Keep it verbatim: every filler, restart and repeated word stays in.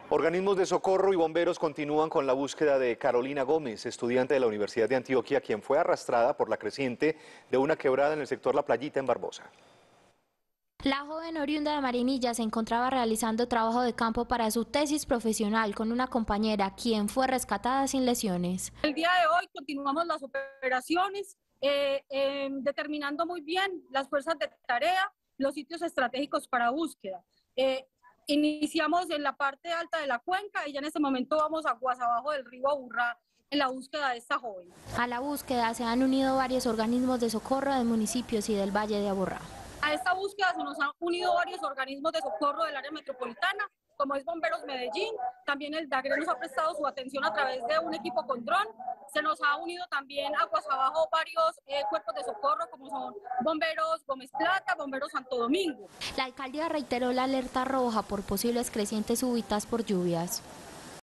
Organismos de socorro y bomberos continúan con la búsqueda de Carolina Gómez, estudiante de la Universidad de Antioquia, quien fue arrastrada por la creciente de una quebrada en el sector La Playita en Barbosa. La joven oriunda de Marinilla se encontraba realizando trabajo de campo para su tesis profesional con una compañera, quien fue rescatada sin lesiones. El día de hoy continuamos las operaciones, eh, eh, determinando muy bien las fuerzas de tarea, los sitios estratégicos para búsqueda. Eh, iniciamos en la parte alta de la cuenca y ya en este momento vamos aguas abajo del río Aburrá en la búsqueda de esta joven. A la búsqueda se han unido varios organismos de socorro de municipios y del Valle de Aburrá. A esta búsqueda se nos han unido varios organismos de socorro del área metropolitana, como es Bomberos Medellín, también el DAGRE nos ha prestado su atención a través de un equipo con dron, se nos ha unido también aguas abajo varios eh, cuerpos de socorro como son Bomberos Gómez Plata, Bomberos Santo Domingo. La alcaldía reiteró la alerta roja por posibles crecientes súbitas por lluvias.